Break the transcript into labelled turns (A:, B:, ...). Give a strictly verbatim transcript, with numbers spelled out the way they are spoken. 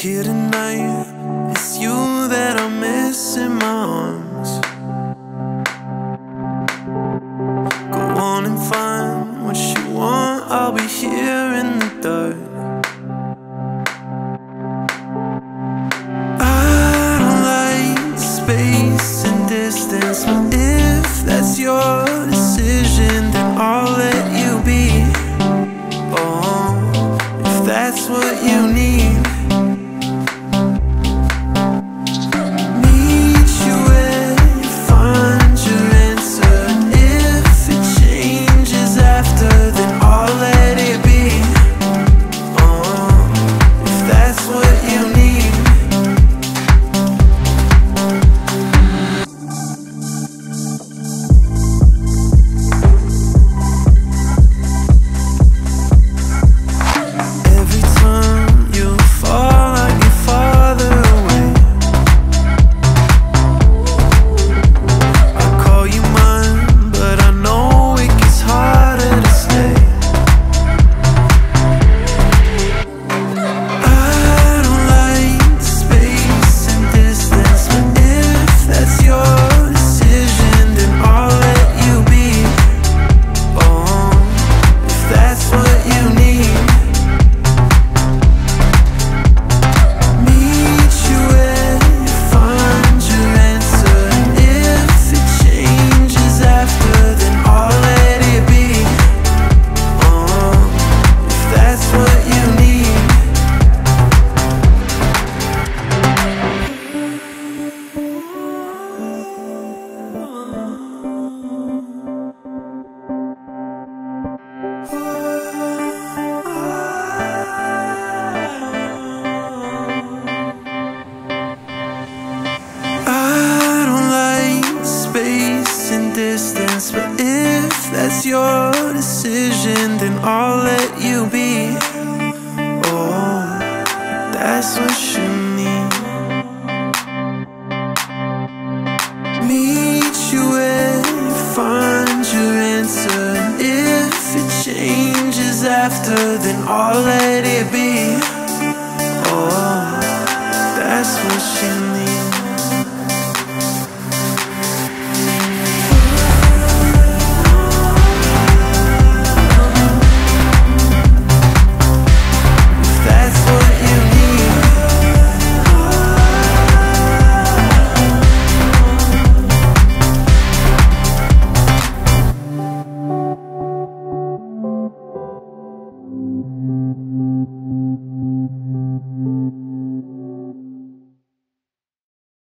A: here tonight. It's you that I miss in my arms. Go on and find what you want, I'll be here in the dark. I don't like space and distance, but if that's your decision, then I'll let you be. Oh, if that's what you need. Distance, but if that's your decision, then I'll let you be. Oh, that's what you need. Meet you where you find your answer, and if it changes after, then I'll let it be. Oh, that's what you